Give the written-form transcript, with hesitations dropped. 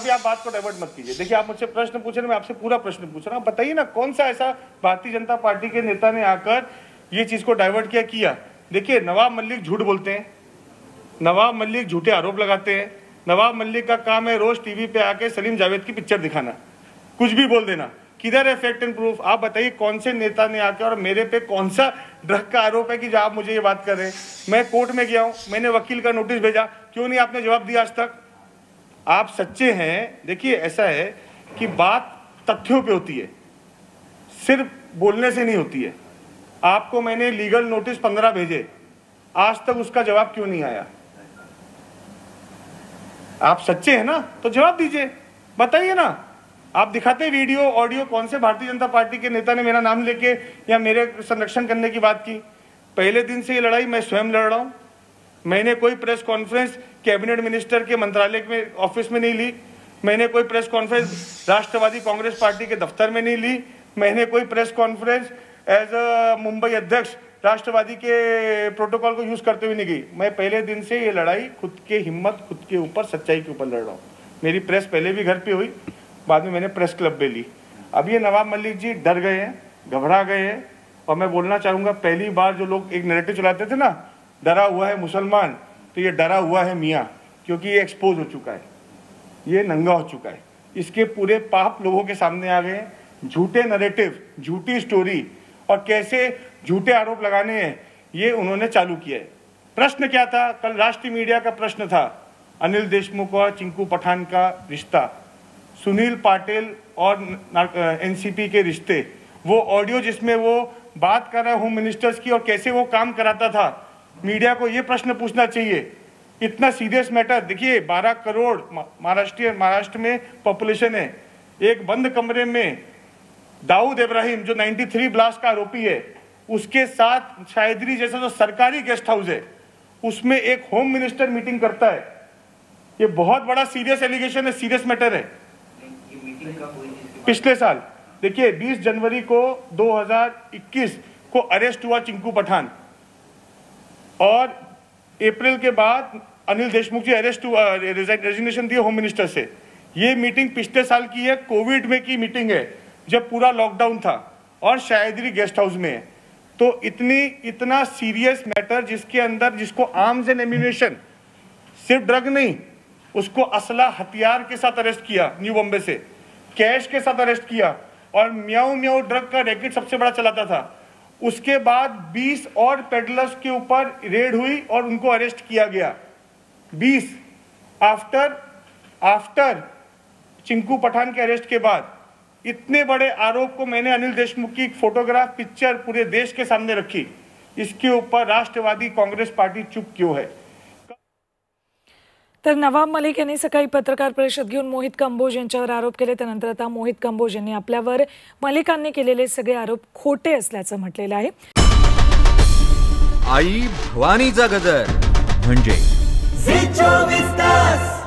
आप बात को डाइवर्ट मत कीजिए। देखिए, आप मुझसे प्रश्न पूछ रहे हैं, मैं आपसे पूरा प्रश्न पूछ रहा हूँ। बताइए ना, कौन सा ऐसा भारतीय जनता पार्टी के नेता ने आकर ये चीज को डाइवर्ट किया? देखिए, नवाब मलिक झूठ बोलते हैं, नवाब मलिक झूठे आरोप लगाते हैं। नवाब मलिक का काम है रोज टीवी पे आके सलीम जावेद की पिक्चर दिखाना, कुछ भी बोल देना। किधर है फैक्ट एंड प्रूफ? आप बताइए, कौन से नेता ने आके और मेरे पे कौन सा ड्रग का आरोप है कि जो आप मुझे ये बात कर रहे हैं? मैं कोर्ट में गया हूँ, मैंने वकील का नोटिस भेजा, क्यों नहीं आपने जवाब दिया आज तक? आप सच्चे हैं। देखिए, ऐसा है कि बात तथ्यों पे होती है, सिर्फ बोलने से नहीं होती है। आपको मैंने लीगल नोटिस 15 भेजे, आज तक उसका जवाब क्यों नहीं आया? आप सच्चे हैं ना, तो जवाब दीजिए, बताइए ना। आप दिखाते वीडियो ऑडियो, कौन से भारतीय जनता पार्टी के नेता ने मेरा नाम लेके या मेरे संरक्षण करने की बात की? पहले दिन से ये लड़ाई मैं स्वयं लड़ रहा हूं। मैंने कोई प्रेस कॉन्फ्रेंस कैबिनेट मिनिस्टर के मंत्रालय में ऑफिस में नहीं ली, मैंने कोई press conference Rashtravadi Congress party के दफ्तर में नहीं ली, मैंने कोई press conference as a Mumbai अध्यक्ष राष्ट्रवादी के प्रोटोकॉल को यूज करते हुए नहीं गई। मैं पहले दिन से ये लड़ाई खुद के हिम्मत, खुद के ऊपर, सच्चाई के ऊपर लड़ रहा हूँ। मेरी प्रेस पहले भी घर पे हुई, बाद में मैंने प्रेस क्लब में ली। अब ये नवाब मलिक जी डर गए हैं, घबरा गए हैं। और मैं बोलना चाहूंगा, पहली बार जो लोग एक नैरेटिव चलाते थे ना, डरा हुआ है मुसलमान, तो ये डरा हुआ है मियाँ, क्योंकि ये एक्सपोज हो चुका है, ये नंगा हो चुका है। इसके पूरे पाप लोगों के सामने आ गए हैं। झूठे नैरेटिव, झूठी स्टोरी और कैसे झूठे आरोप लगाने हैं, ये उन्होंने चालू किया है। प्रश्न क्या था? कल राष्ट्रीय मीडिया का प्रश्न था, अनिल देशमुख और चिंकू पठान का रिश्ता, सुनील पाटिल और एनसीपी के रिश्ते, वो ऑडियो जिसमें वो बात कर रहा है होम मिनिस्टर्स की और कैसे वो काम कराता था। मीडिया को ये प्रश्न पूछना चाहिए, इतना सीरियस मैटर। देखिए, 12 करोड़ महाराष्ट्र में पॉपुलेशन है। एक बंद कमरे में दाऊद इब्राहिम जो 93 ब्लास्ट का आरोपी है, उसके साथ शायदरी जैसा जो सरकारी गेस्ट हाउस है, उसमें एक होम मिनिस्टर मीटिंग करता है। ये बहुत बड़ा सीरियस एलिगेशन है, सीरियस मैटर है। पिछले साल देखिए 20 जनवरी को 2021 को अरेस्ट हुआ चिंकू पठान, और अप्रैल के बाद अनिल देशमुख जी अरेस्ट हुआ, रेजिग्नेशन दिए होम मिनिस्टर से। ये मीटिंग पिछले साल की है, कोविड में की मीटिंग है, जब पूरा लॉकडाउन था, और शायदरी गेस्ट हाउस में है। तो इतना सीरियस मैटर, जिसके अंदर जिसको आर्म्स एंड एम्यूनिशन, सिर्फ ड्रग नहीं, उसको असला हथियार के साथ अरेस्ट किया, न्यू बॉम्बे से कैश के साथ अरेस्ट किया, और म्याऊ म्याऊ ड्रग का रैकेट सबसे बड़ा चलाता था। उसके बाद 20 और पेडलर्स के ऊपर रेड हुई और उनको अरेस्ट किया गया। 20 आफ्टर चिंकू पठान के अरेस्ट के बाद। इतने बड़े आरोप को मैंने अनिल देशमुख की फोटोग्राफ, पिक्चर पूरे देश के सामने रखी। इसके ऊपर राष्ट्रवादी कांग्रेस पार्टी चुप क्यों है? तर नवाब मलिक यांनी सकाळी पत्रकार परिषद घेऊन मोहित कंबोज यांच्यावर आरोप केले। त्यानंतर आता मोहित कंबोज यांनी आपल्यावर मलिकांनी केलेले सगळे आरोप खोटे असल्याचं म्हटलेलं आहे। आई भवानीचा गजर म्हणजे